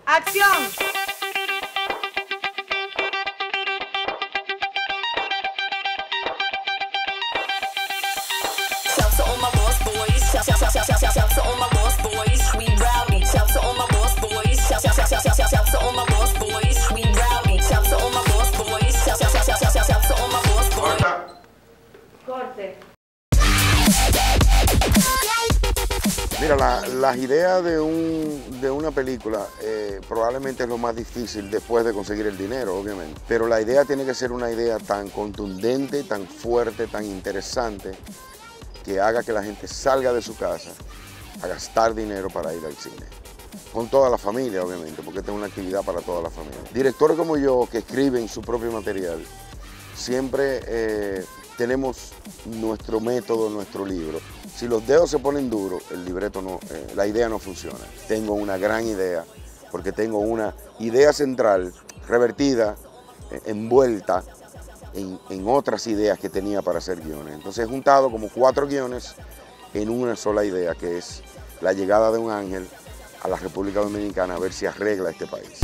¡Acción! Corte. Mira, las ideas de una película probablemente es lo más difícil después de conseguir el dinero, obviamente. Pero la idea tiene que ser una idea tan contundente, tan fuerte, tan interesante, que haga que la gente salga de su casa a gastar dinero para ir al cine. Con toda la familia, obviamente, porque esta es una actividad para toda la familia. Directores como yo, que escriben su propio material, siempre tenemos nuestro método, nuestro libro. Si los dedos se ponen duros, el libreto no, la idea no funciona. Tengo una gran idea, porque tengo una idea central, revertida, envuelta en otras ideas que tenía para hacer guiones. Entonces he juntado como 4 guiones en una sola idea, que es la llegada de un ángel a la República Dominicana a ver si arregla este país.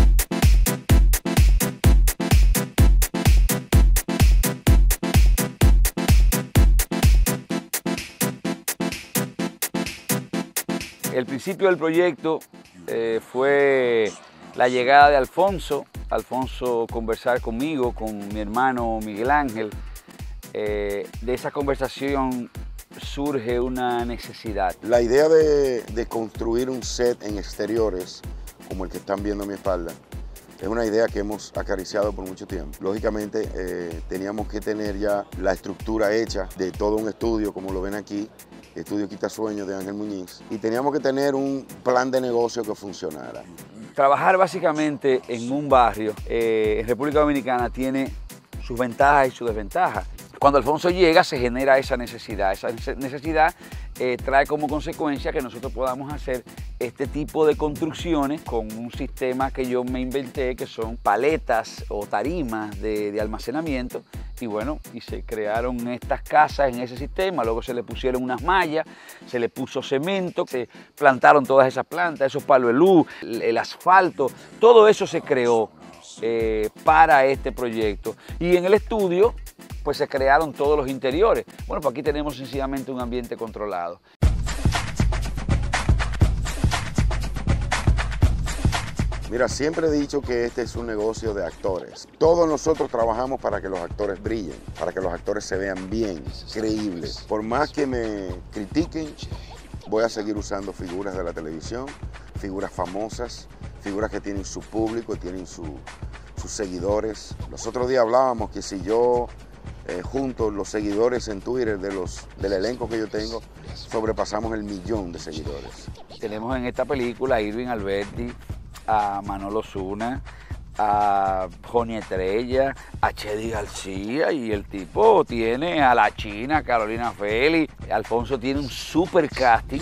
El principio del proyecto fue la llegada de Alfonso conversar conmigo, con mi hermano Miguel Ángel. De esa conversación surge una necesidad. La idea de construir un set en exteriores, como el que están viendo a mi espalda, es una idea que hemos acariciado por mucho tiempo. Lógicamente teníamos que tener ya la estructura hecha de todo un estudio, como lo ven aquí, Estudio Quitasueños de Ángel Muñiz, y teníamos que tener un plan de negocio que funcionara. Trabajar básicamente en un barrio en República Dominicana tiene sus ventajas y sus desventajas. Cuando Alfonso llega se genera esa necesidad. Esa necesidad trae como consecuencia que nosotros podamos hacer este tipo de construcciones con un sistema que yo me inventé, que son paletas o tarimas de almacenamiento. Y bueno, y se crearon estas casas en ese sistema, luego se le pusieron unas mallas, se le puso cemento, se plantaron todas esas plantas, esos palos de luz, el asfalto, todo eso se creó para este proyecto. Y en el estudio, pues se crearon todos los interiores. Bueno, pues aquí tenemos sencillamente un ambiente controlado. Mira, siempre he dicho que este es un negocio de actores. Todos nosotros trabajamos para que los actores brillen, para que los actores se vean bien, creíbles. Por más que me critiquen, voy a seguir usando figuras de la televisión, figuras famosas, figuras que tienen su público, tienen sus seguidores. Los otros días hablábamos que si yo junto los seguidores en Twitter del elenco que yo tengo, sobrepasamos el 1.000.000 de seguidores. Tenemos en esta película a Irving Alberti, a Manolo Zuna, a Johnny Estrella, a Chedi García, y el tipo tiene a la China, Carolina Félix. Alfonso tiene un super casting.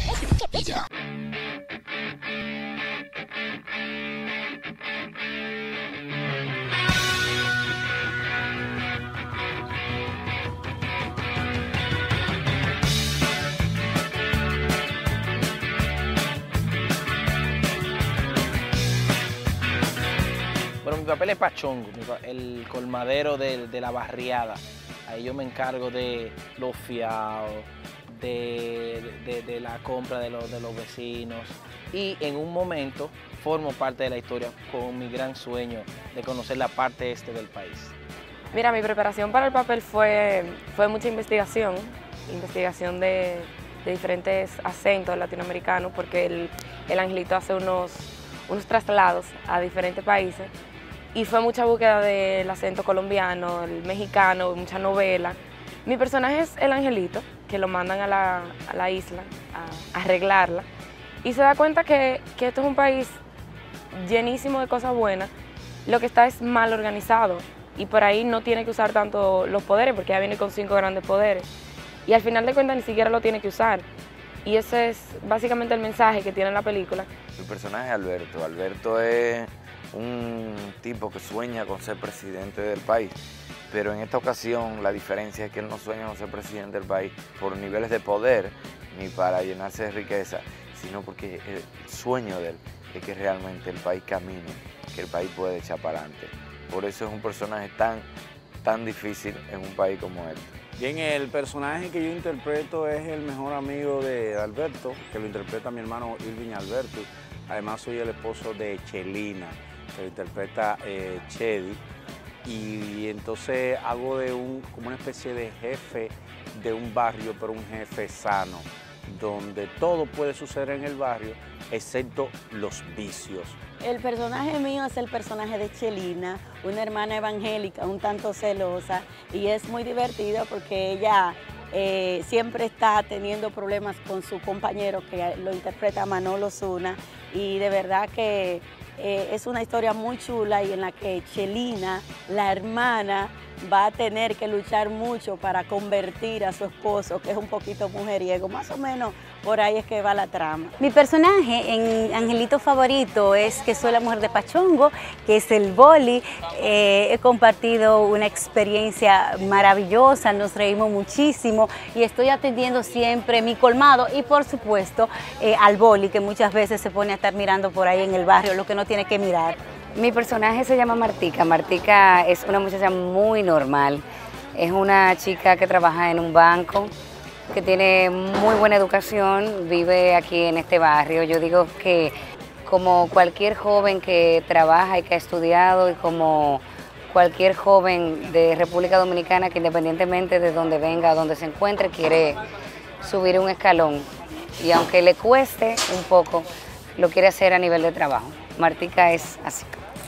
Bueno, mi papel es Pachongo, el colmadero de la barriada. Ahí yo me encargo de los fiados, de la compra de los vecinos. Y en un momento formo parte de la historia con mi gran sueño de conocer la parte este del país. Mira, mi preparación para el papel fue mucha investigación de diferentes acentos latinoamericanos, porque el Angelito hace unos traslados a diferentes países. Y fue mucha búsqueda del acento colombiano, el mexicano, mucha novela. Mi personaje es el Angelito, que lo mandan a la isla a arreglarla. Y se da cuenta que esto es un país llenísimo de cosas buenas. Lo que está es mal organizado. Y por ahí no tiene que usar tanto los poderes, porque ya viene con 5 grandes poderes. Y al final de cuentas ni siquiera lo tiene que usar. Y ese es básicamente el mensaje que tiene la película. El personaje es Alberto. Alberto es un tipo que sueña con ser presidente del país, pero en esta ocasión la diferencia es que él no sueña con ser presidente del país por niveles de poder ni para llenarse de riqueza, sino porque el sueño de él es que realmente el país camine, que el país puede echar para adelante. Por eso es un personaje tan difícil en un país como este. Bien, el personaje que yo interpreto es el mejor amigo de Alberto, que lo interpreta mi hermano Irving Alberto. Además soy el esposo de Chelina, que lo interpreta Chedi. Y entonces hago de como una especie de jefe de un barrio, pero un jefe sano, donde todo puede suceder en el barrio, excepto los vicios. El personaje mío es el personaje de Chelina, una hermana evangélica un tanto celosa, y es muy divertido porque ella siempre está teniendo problemas con su compañero, que lo interpreta Manolo Zuna, y de verdad que es una historia muy chula y en la que Chelina, la hermana, va a tener que luchar mucho para convertir a su esposo, que es un poquito mujeriego. Más o menos por ahí es que va la trama. Mi personaje en Angelito Favorito es que soy la mujer de Pachongo, que es el boli. He compartido una experiencia maravillosa, nos reímos muchísimo y estoy atendiendo siempre mi colmado y por supuesto al boli, que muchas veces se pone a estar mirando por ahí en el barrio lo que no tiene que mirar. Mi personaje se llama Martica. Martica es una muchacha muy normal. Es una chica que trabaja en un banco, que tiene muy buena educación, vive aquí en este barrio. Yo digo que como cualquier joven que trabaja y que ha estudiado y como cualquier joven de República Dominicana que independientemente de donde venga, donde se encuentre, quiere subir un escalón. Y aunque le cueste un poco, lo quiere hacer a nivel de trabajo. Martica es así.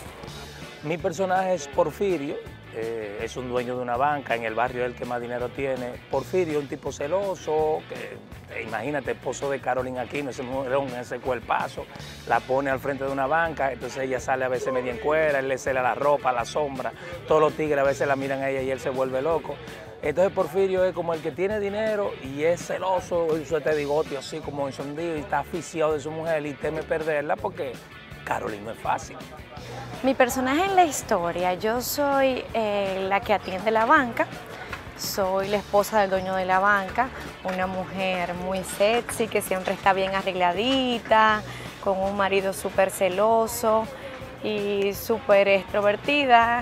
Mi personaje es Porfirio, es un dueño de una banca, en el barrio es el que más dinero tiene. Porfirio es un tipo celoso, que imagínate, esposo de Carolina Aquino, ese mujerón, ese cuerpazo, la pone al frente de una banca, entonces ella sale a veces media en cuera, él le cela la ropa, la sombra, todos los tigres a veces la miran a ella y él se vuelve loco. Entonces Porfirio es como el que tiene dinero y es celoso, y suelta de bigote así como encendido y está asfixiado de su mujer y teme perderla porque Carolina no es fácil. Mi personaje en la historia, yo soy la que atiende la banca, soy la esposa del dueño de la banca, una mujer muy sexy que siempre está bien arregladita, con un marido súper celoso y súper extrovertida.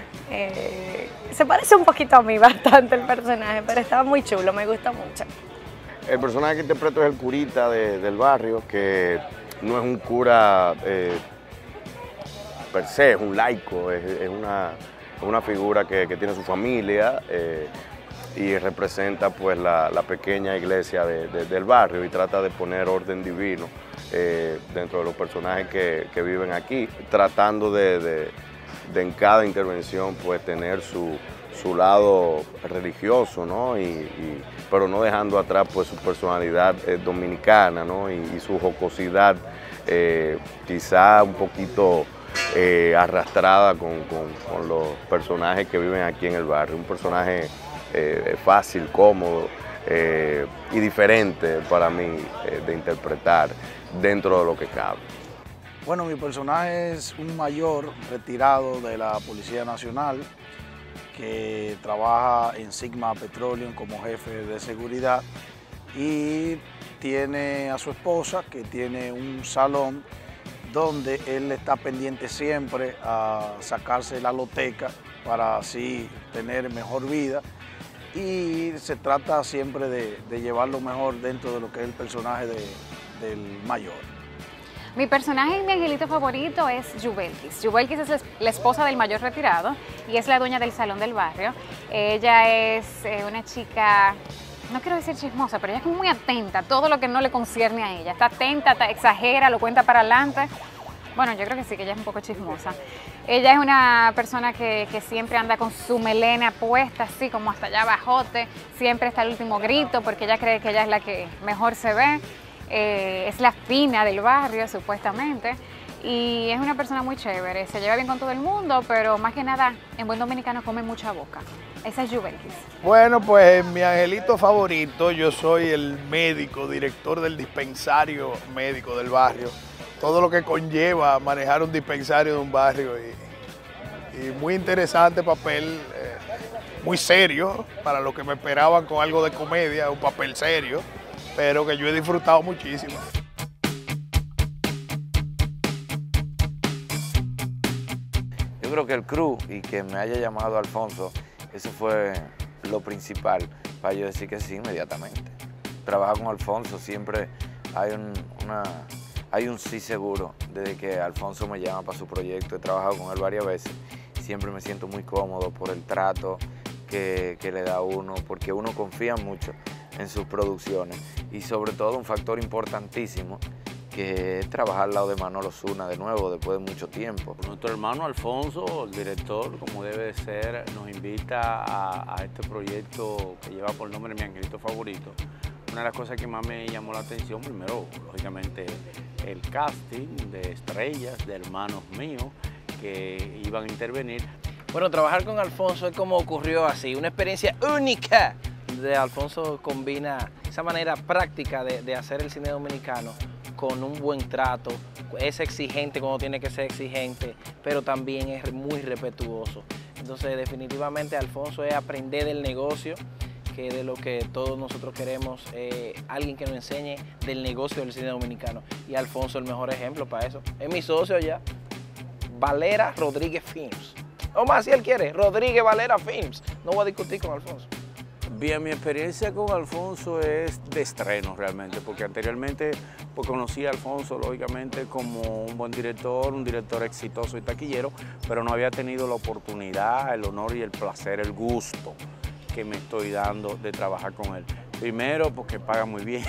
Se parece un poquito a mí bastante el personaje, pero estaba muy chulo, me gusta mucho. El personaje que interpreto es el curita del barrio, que no es un cura per se, es un laico, es una figura que tiene su familia y representa pues la pequeña iglesia del barrio y trata de poner orden divino dentro de los personajes que viven aquí, tratando de en cada intervención pues tener su lado religioso, ¿no? Pero no dejando atrás pues su personalidad dominicana, ¿no? y su jocosidad quizá un poquito arrastrada con los personajes que viven aquí en el barrio. Un personaje fácil, cómodo y diferente para mí de interpretar dentro de lo que cabe. Bueno, mi personaje es un mayor retirado de la Policía Nacional que trabaja en Sigma Petroleum como jefe de seguridad y tiene a su esposa que tiene un salón donde él está pendiente siempre a sacarse la loteca para así tener mejor vida y se trata siempre de llevar lo mejor dentro de lo que es el personaje del mayor. Mi personaje en Mi Angelito Favorito es Yubelkis. Yubelkis es la esposa del mayor retirado y es la dueña del salón del barrio. Ella es una chica, no quiero decir chismosa, pero ella es muy atenta a todo lo que no le concierne a ella. Está atenta, exagera, lo cuenta para adelante. Bueno, yo creo que sí, que ella es un poco chismosa. Ella es una persona que siempre anda con su melena puesta, así como hasta allá abajote. Siempre está el último grito porque ella cree que ella es la que mejor se ve. Es la fina del barrio, supuestamente. Y es una persona muy chévere, se lleva bien con todo el mundo, pero más que nada, en buen dominicano come mucha boca. Esa es Yubelkis. Bueno, pues en Mi Angelito Favorito yo soy el médico, director del dispensario médico del barrio. Todo lo que conlleva manejar un dispensario de un barrio y muy interesante papel, muy serio, para lo que me esperaban con algo de comedia, un papel serio, pero que yo he disfrutado muchísimo. Yo creo que el crew y que me haya llamado Alfonso, eso fue lo principal para yo decir que sí inmediatamente. Trabajar con Alfonso siempre hay un sí seguro. Desde que Alfonso me llama para su proyecto, he trabajado con él varias veces, siempre me siento muy cómodo por el trato que le da a uno, porque uno confía mucho en sus producciones y sobre todo un factor importantísimo que es trabajar al lado de Manolo Zuna de nuevo después de mucho tiempo. Nuestro hermano Alfonso, el director, como debe de ser, nos invita a este proyecto que lleva por nombre Mi Angelito Favorito. Una de las cosas que más me llamó la atención, primero, lógicamente, el casting de estrellas, de hermanos míos que iban a intervenir. Bueno, trabajar con Alfonso es como ocurrió así, una experiencia única. De Alfonso combina esa manera práctica de hacer el cine dominicano con un buen trato, es exigente cuando tiene que ser exigente, pero también es muy respetuoso. Entonces definitivamente Alfonso es aprender del negocio, que de lo que todos nosotros queremos, alguien que nos enseñe del negocio del cine dominicano. Y Alfonso es el mejor ejemplo para eso. Es mi socio ya, Valera Rodríguez Films. O más si él quiere, Rodríguez Valera Films. No voy a discutir con Alfonso. Bien, mi experiencia con Alfonso es de estreno realmente, porque anteriormente pues, conocí a Alfonso lógicamente como un buen director, un director exitoso y taquillero, pero no había tenido la oportunidad, el honor y el placer, el gusto que me estoy dando de trabajar con él. Primero porque paga muy bien,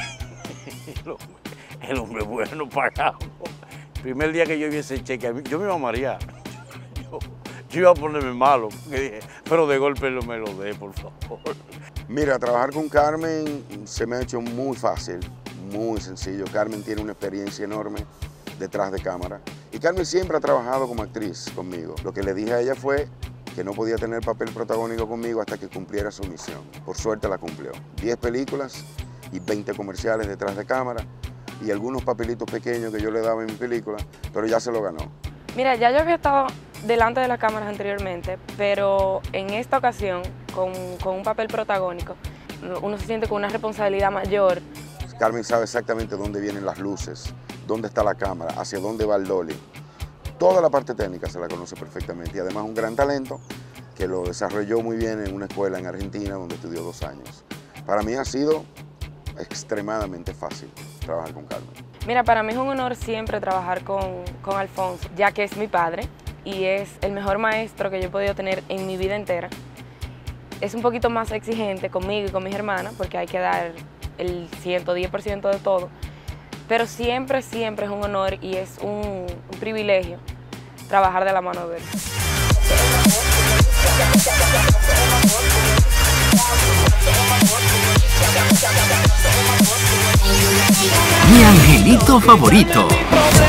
el hombre bueno pagado. El primer día que yo vi ese cheque, yo me iba a marear. Yo iba a ponerme malo, porque dije, pero de golpe no me lo dé, por favor. Mira, trabajar con Carmen se me ha hecho muy fácil, muy sencillo. Carmen tiene una experiencia enorme detrás de cámara. Y Carmen siempre ha trabajado como actriz conmigo. Lo que le dije a ella fue que no podía tener papel protagónico conmigo hasta que cumpliera su misión. Por suerte la cumplió. 10 películas y 20 comerciales detrás de cámara y algunos papelitos pequeños que yo le daba en mi película, pero ya se lo ganó. Mira, ya yo había estado delante de las cámaras anteriormente, pero en esta ocasión, con un papel protagónico, uno se siente con una responsabilidad mayor. Carmen sabe exactamente dónde vienen las luces, dónde está la cámara, hacia dónde va el dolly. Toda la parte técnica se la conoce perfectamente y además un gran talento que lo desarrolló muy bien en una escuela en Argentina donde estudió 2 años. Para mí ha sido extremadamente fácil trabajar con Carmen. Mira, para mí es un honor siempre trabajar con Alfonso, ya que es mi padre y es el mejor maestro que yo he podido tener en mi vida entera. Es un poquito más exigente conmigo y con mis hermanas porque hay que dar el 110% de todo, pero siempre, siempre es un honor y es un privilegio trabajar de la mano de él. Mi Angelito Favorito.